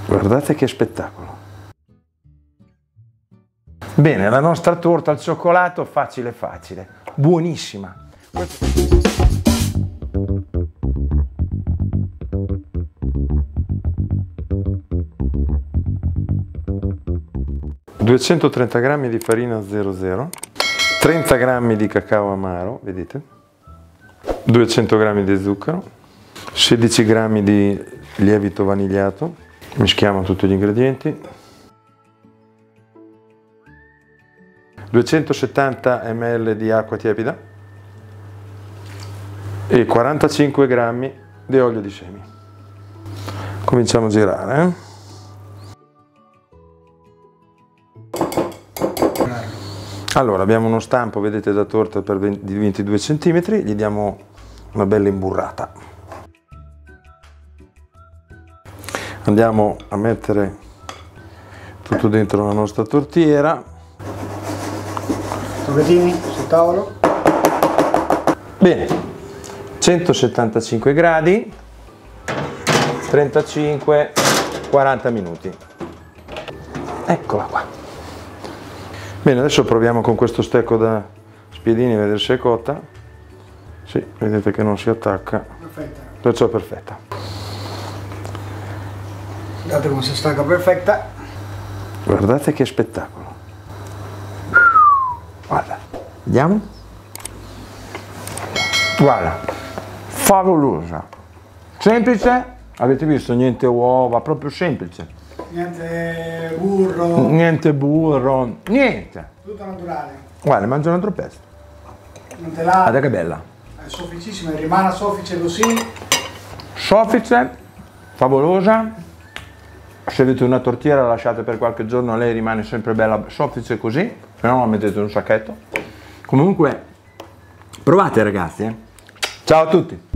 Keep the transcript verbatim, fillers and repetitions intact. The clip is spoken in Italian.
Guardate che spettacolo. Bene, la nostra torta al cioccolato facile facile, buonissima. duecentotrenta grammi di farina zero zero, trenta grammi di cacao amaro, vedete? duecento grammi di zucchero, sedici grammi di lievito vanigliato. Mischiamo tutti gli ingredienti. duecentosettanta millilitri di acqua tiepida e quarantacinque grammi di olio di semi. Cominciamo a girare. Eh? Allora, abbiamo uno stampo, vedete, da torta per ventidue centimetri, gli diamo una bella imburrata. Andiamo a mettere tutto dentro la nostra tortiera. Spaghettini sul tavolo. Bene, centosettantacinque gradi, trentacinque quaranta minuti. Eccola qua. Bene, adesso proviamo con questo stecco da spiedini a vedere se è cotta. Sì, vedete che non si attacca. Perfetta. Perciò perfetta. Guardate come si stacca perfetta. Guardate che spettacolo. Guarda, vediamo. Guarda, favolosa. Semplice, avete visto, niente uova, proprio semplice. Niente burro. Niente burro, niente. Tutto naturale. Guarda, mangio un altro pezzo. Non te la... Guarda che bella. È sofficissima, rimane soffice così. Soffice, favolosa. Se avete una tortiera la lasciate per qualche giorno, lei rimane sempre bella soffice così, se no la mettete in un sacchetto. Comunque, provate ragazzi. Eh. Ciao a tutti.